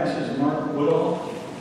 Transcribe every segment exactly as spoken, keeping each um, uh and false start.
passes. Mark Woodall.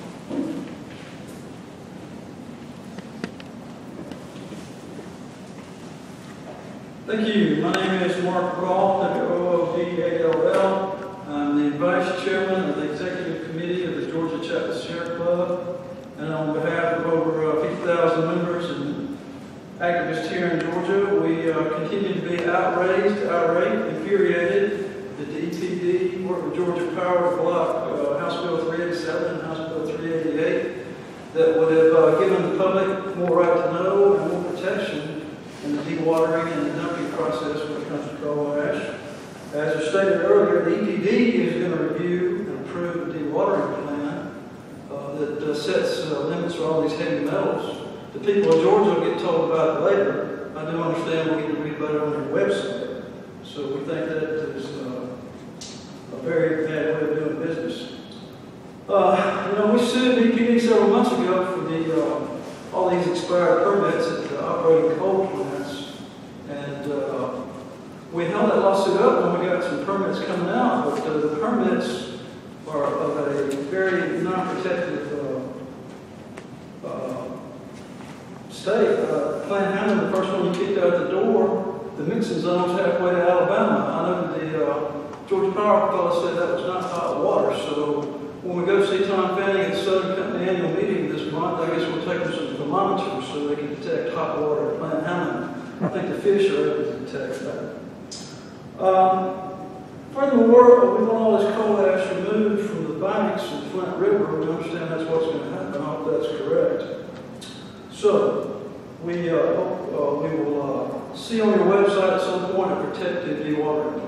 Thank you. My name is Mark Woodall, W O O D A L L. I'm the Vice Chairman of the Executive Committee of the Georgia Chapel Sierra Club. And on behalf of over uh, fifty thousand members and activists here in Georgia, we uh, continue to be outraged, irate, infuriated that the E P D worked with Georgia Power to block uh, House Bill three eighty-seven and House Bill three eighty-eight that would have uh, given the public more right to know and more protection in the dewatering and the dumping process when it comes to coal ash. As I stated earlier, the E P D is going to review and approve a dewatering plan uh, that uh, sets uh, limits for all these heavy metals. The people of Georgia will get told about it later. I do understand we get to read about it on your website. So we think that is uh, a very bad way of doing business. Uh, you know, we sued the E P D several months ago for the uh, all these expired permits at the operating coal plants, and uh, we held that lawsuit up when we got some permits coming out, but uh, the permits are of a very non-protective uh, uh, state. Uh, Plant Hammond, the first one you kicked out the door, the mixing zone's halfway to Alabama. I know the uh, Georgia Power fellow said that was not hot water, so when we go see Tom Fanning at the Southern Company annual meeting this month, I guess we'll take them some thermometers so they can detect hot water at Plant Hammond. I think the fish are able to detect that. Um, furthermore, we want all this coal ash removed from the banks of the Flint River. We understand that's what's going to happen. I hope that's correct. So, we, uh, hope, uh, we will uh, see on your website at some point a protected dewatering